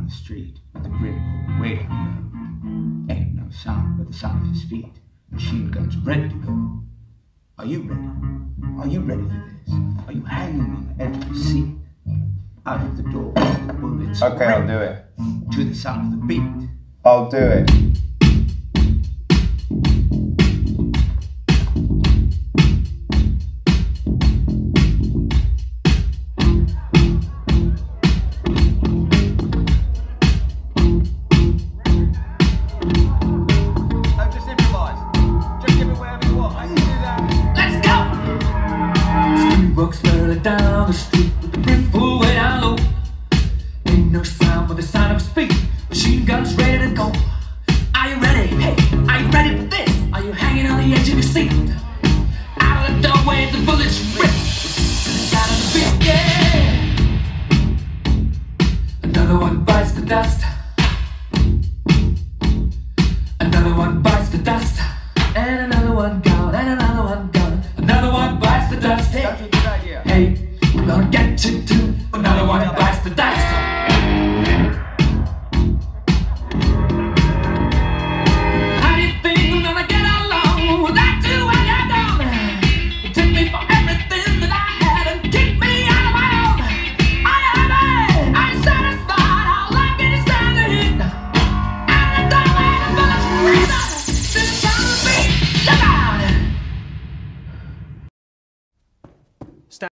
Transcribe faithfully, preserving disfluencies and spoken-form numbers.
the street with the grid pulled way down low. Ain't no sound but the sound of his feet. Machine guns ready to go. Are you ready? Are you ready for this? Are you hanging on the edge of the seat? Out of the door, the bullets. Okay, I'll do it. To the sound of the beat. I'll do it. Don't just improvise. Just give it whatever you want. I can do that. Let's go! Street walks further down the street with the rifle way down low. Ain't no